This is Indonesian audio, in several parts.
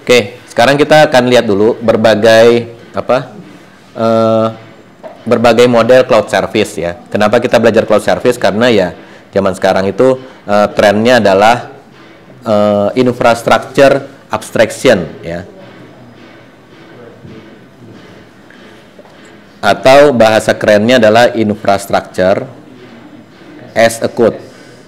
Oke, sekarang kita akan lihat dulu berbagai berbagai model cloud service ya. Kenapa kita belajar cloud service? Karena ya zaman sekarang itu trennya adalah infrastructure abstraction ya. Atau bahasa kerennya adalah infrastructure as a code.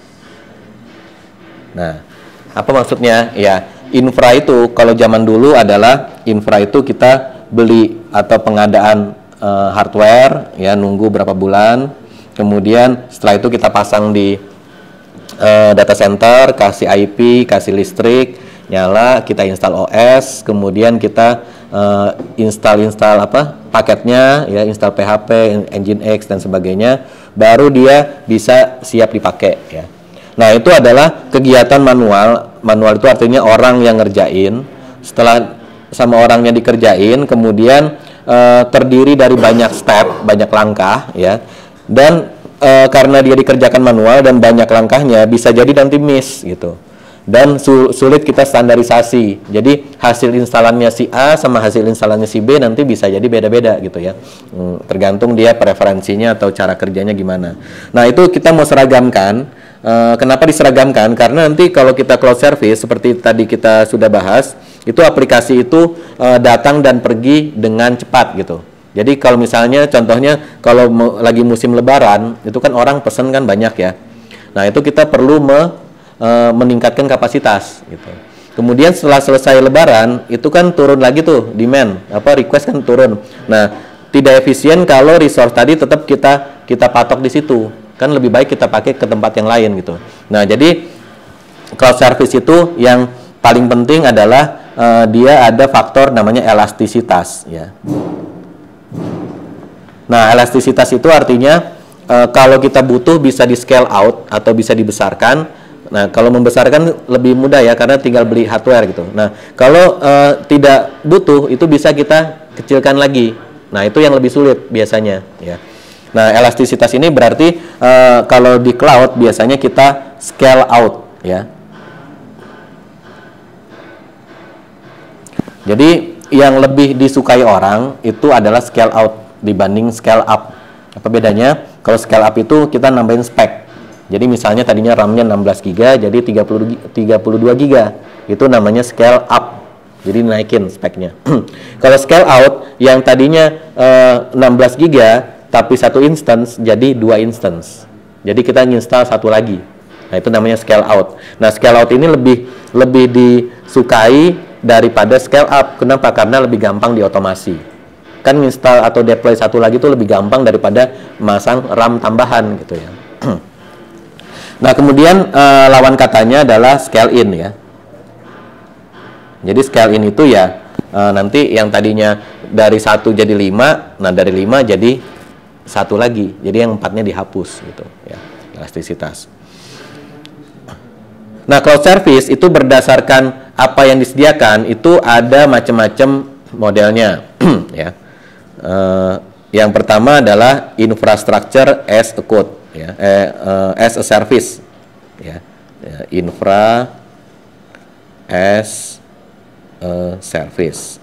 Nah, apa maksudnya? Ya, infra itu kalau zaman dulu adalah infra itu kita beli atau pengadaan hardware ya, nunggu berapa bulan, kemudian setelah itu kita pasang di data center, kasih IP, kasih listrik, nyala, kita install OS, kemudian kita install paketnya ya, install PHP, Nginx dan sebagainya, baru dia bisa siap dipakai ya. Nah, itu adalah kegiatan manual. Manual itu artinya orang yang ngerjain. Setelah sama orangnya dikerjain, kemudian terdiri dari banyak step, banyak langkah ya. Dan karena dia dikerjakan manual dan banyak langkahnya, bisa jadi nanti miss gitu. Dan sulit kita standarisasi. Jadi hasil instalannya si A sama hasil instalannya si B nanti bisa jadi beda-beda gitu ya. Tergantung dia preferensinya atau cara kerjanya gimana. Nah, itu kita mau seragamkan. Kenapa diseragamkan? Karena nanti kalau kita cloud service seperti tadi kita sudah bahas, itu aplikasi itu datang dan pergi dengan cepat gitu. Jadi kalau misalnya contohnya kalau lagi musim lebaran, itu kan orang pesen kan banyak ya. Nah, itu kita perlu meningkatkan kapasitas gitu. Kemudian setelah selesai lebaran itu kan turun lagi tuh demand, request kan turun. Nah, tidak efisien kalau resource tadi tetap kita patok di situ. Kan lebih baik kita pakai ke tempat yang lain gitu. Nah, jadi cloud service itu yang paling penting adalah dia ada faktor namanya elastisitas ya. Nah, elastisitas itu artinya kalau kita butuh bisa di scale out atau bisa dibesarkan. Nah, kalau membesarkan lebih mudah ya, karena tinggal beli hardware gitu. Nah, kalau tidak butuh, itu bisa kita kecilkan lagi. Nah, itu yang lebih sulit biasanya ya. Nah, elastisitas ini berarti kalau di cloud biasanya kita scale out ya. Jadi, yang lebih disukai orang itu adalah scale out dibanding scale up. Apa bedanya? Kalau scale up itu kita nambahin spek. Jadi misalnya tadinya RAM-nya 16 GB jadi 32 GB. Itu namanya scale up. Jadi naikin speknya. Kalau scale out yang tadinya 16 GB tapi satu instance jadi 2 instance. Jadi kita install satu lagi. Nah, itu namanya scale out. Nah, scale out ini lebih disukai daripada scale up. Kenapa? Karena lebih gampang diotomasi. Kan install atau deploy satu lagi itu lebih gampang daripada masang RAM tambahan gitu ya. Nah, kemudian lawan katanya adalah scale in ya. Jadi scale in itu ya nanti yang tadinya dari 1 jadi 5, nah dari 5 jadi 1 lagi. Jadi yang 4-nya dihapus gitu ya, elastisitas. Nah, cloud service itu berdasarkan apa yang disediakan itu ada macam-macam modelnya ya. Yang pertama adalah infrastructure as a code. Ya, as a service ya, infra as a service.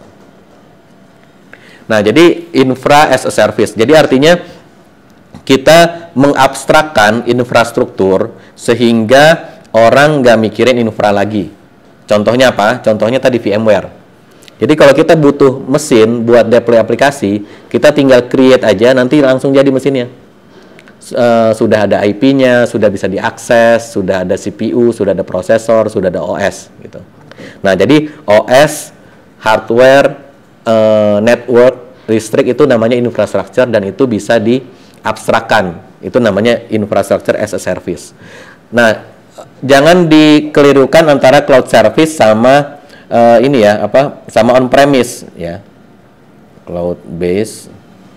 Nah, jadi infra as a service, jadi artinya kita mengabstrakkan infrastruktur sehingga orang nggak mikirin infra lagi. Contohnya apa? Contohnya tadi VMware. Jadi kalau kita butuh mesin buat deploy aplikasi, kita tinggal create aja, nanti langsung jadi mesinnya. Sudah ada IP-nya, sudah bisa diakses, sudah ada CPU, sudah ada prosesor, sudah ada OS gitu. Nah, jadi OS, hardware, network, listrik itu namanya infrastructure dan itu bisa diabstrakkan. Itu namanya infrastructure as a service. Nah, jangan dikelirukan antara cloud service sama sama on-premise ya. Cloud base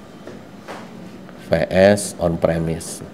vs on-premise.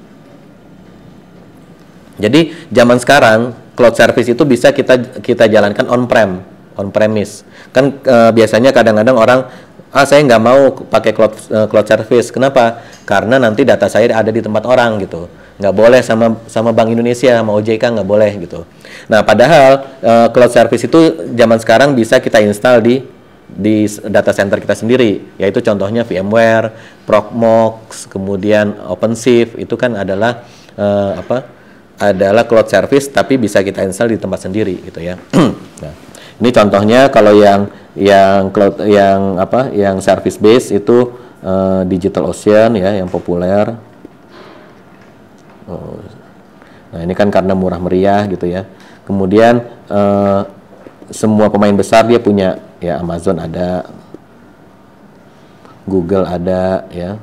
Jadi zaman sekarang cloud service itu bisa kita jalankan on-premise. Kan biasanya kadang-kadang orang saya nggak mau pakai cloud service. Kenapa? Karena nanti data saya ada di tempat orang gitu. nggak boleh sama Bank Indonesia, sama OJK nggak boleh gitu. Nah, padahal cloud service itu zaman sekarang bisa kita install di data center kita sendiri, yaitu contohnya VMware, Proxmox, kemudian OpenShift, itu kan adalah adalah cloud service tapi bisa kita install di tempat sendiri gitu ya. Nah, ini contohnya kalau yang cloud yang service base itu DigitalOcean ya yang populer. Nah, ini kan karena murah meriah gitu ya. Kemudian semua pemain besar dia punya ya, Amazon ada, Google ada ya,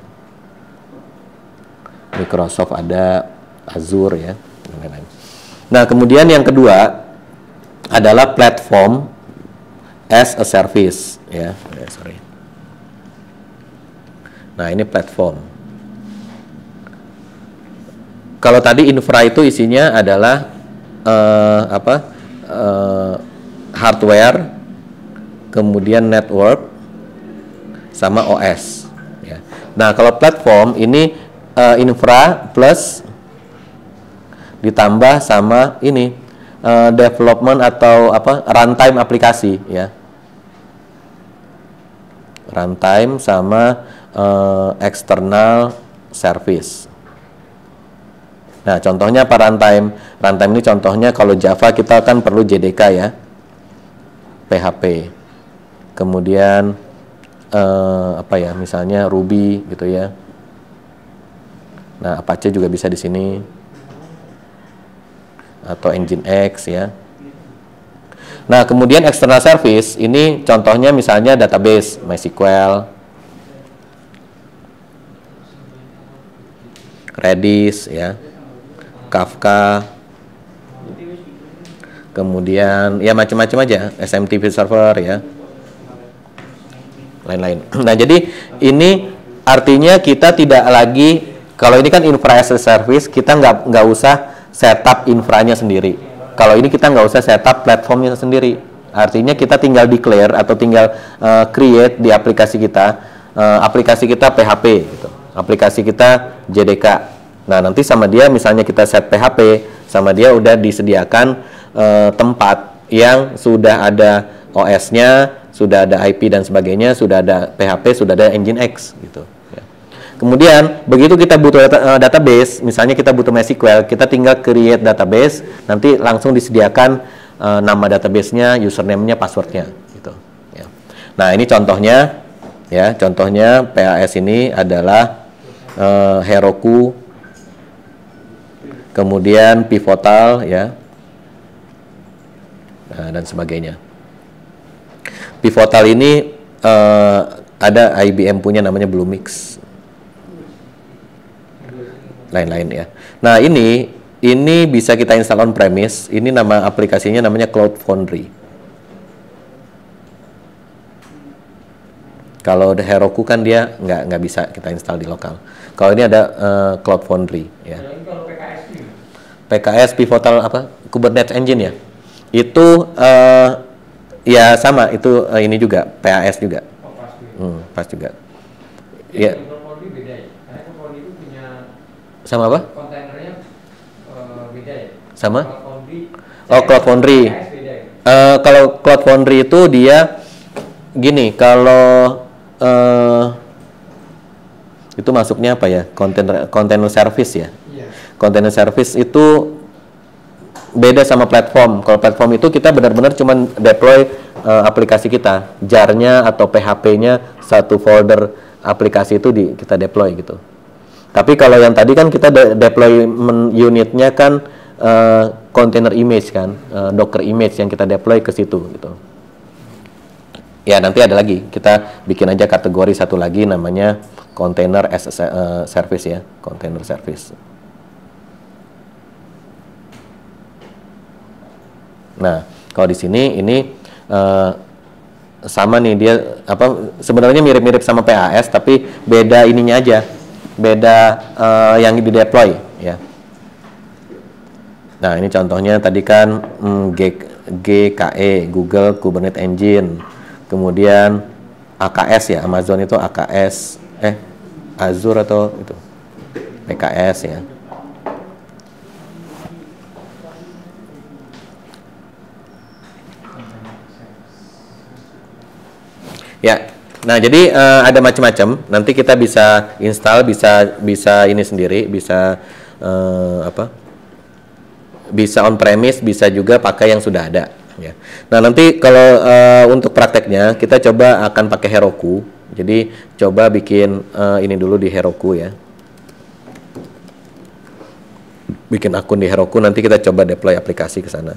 Microsoft ada, Azure ya, dan lain-lain. Nah, kemudian yang kedua adalah platform as a service ya. Sorry. Nah, ini platform. Kalau tadi infra itu isinya adalah hardware, kemudian network, sama OS. Ya. Nah, kalau platform ini infra plus ditambah sama ini development atau runtime aplikasi ya. Runtime sama external service. Nah, contohnya apa runtime? Runtime ini contohnya kalau Java kita kan perlu JDK ya, PHP. Kemudian misalnya Ruby gitu ya. Nah, Apache juga bisa di sini. Atau Nginx ya. Nah, kemudian external service ini contohnya misalnya database MySQL, Redis ya, Kafka, kemudian ya macam-macam aja, SMTP server ya, lain-lain. Nah, jadi ini artinya kita tidak lagi, kalau ini kan infra as a service, kita nggak usah setup infranya sendiri. Kalau ini kita nggak usah setup platformnya sendiri. Artinya kita tinggal declare atau tinggal create di aplikasi kita PHP gitu. Aplikasi kita JDK. Nah, nanti sama dia misalnya kita set PHP, sama dia udah disediakan tempat yang sudah ada OS-nya, sudah ada IP dan sebagainya, sudah ada PHP, sudah ada Nginx gitu. Kemudian begitu kita butuh database, misalnya kita butuh MySQL, kita tinggal create database, nanti langsung disediakan nama database-nya, username-nya, password-nya gitu. Ya. Nah, ini contohnya ya, contohnya PAS ini adalah Heroku, kemudian Pivotal ya, dan sebagainya. Pivotal ini ada IBM punya namanya Bluemix. Lain-lain ya. Nah, ini bisa kita install on premise. Ini nama aplikasinya namanya Cloud Foundry. Kalau Heroku kan dia nggak bisa kita install di lokal. Kalau ini ada Cloud Foundry ya. PKS Pivotal Kubernetes Engine ya. Itu ya sama, itu ini juga PAS juga. Pas juga. Ya. Sama apa? Kontainernya beda ya? Sama? Cloud Foundry. Kalau Cloud Foundry itu dia gini, kalau itu masuknya apa ya? Container service ya. Container service itu beda sama platform. Kalau platform itu kita benar-benar cuman deploy aplikasi kita, jar-nya atau PHP-nya satu folder aplikasi itu kita deploy gitu. Tapi kalau yang tadi kan kita deployment unitnya kan container image kan, Docker image yang kita deploy ke situ gitu. Ya, nanti ada lagi, kita bikin aja kategori satu lagi namanya container as a service ya, container service. Nah, kalau di sini ini sama nih, dia sebenarnya mirip-mirip sama PAS tapi beda ininya aja. Beda yang di deploy ya. Nah, ini contohnya tadi kan GKE, Google Kubernetes Engine. Kemudian AKS ya, Amazon itu AKS, Azure atau itu PKS ya. Ya. Nah, jadi ada macam-macam. Nanti kita bisa install, bisa ini sendiri, bisa apa? Bisa on premise, bisa juga pakai yang sudah ada. Ya. Nah, nanti kalau untuk prakteknya kita coba akan pakai Heroku. Jadi coba bikin ini dulu di Heroku ya. Bikin akun di Heroku, nanti kita coba deploy aplikasi ke sana.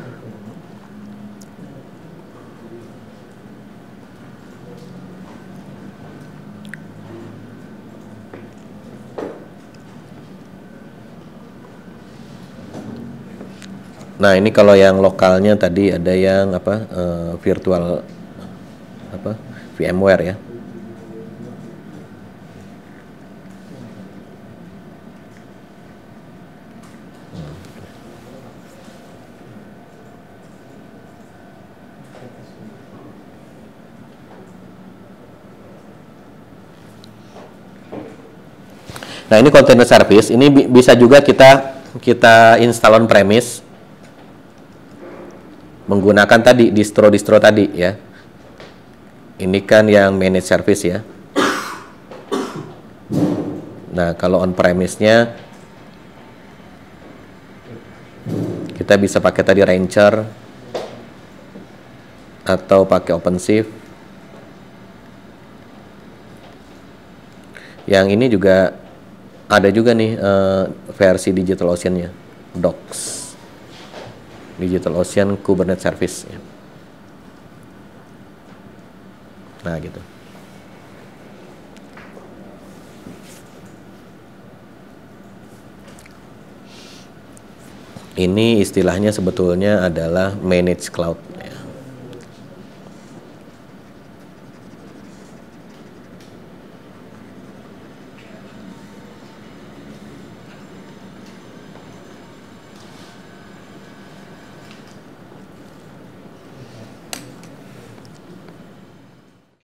Nah, ini kalau yang lokalnya tadi ada yang apa virtual apa VMware ya. Nah, ini container service, ini bisa juga kita install on premise menggunakan tadi distro tadi ya. Ini kan yang managed service ya. Nah, kalau on premise-nya kita bisa pakai tadi Rancher atau pakai OpenShift. Yang ini juga ada juga nih versi DigitalOcean-nya, Docs. DigitalOcean Kubernetes Service ya. Nah, gitu. Ini istilahnya sebetulnya adalah managed cloud.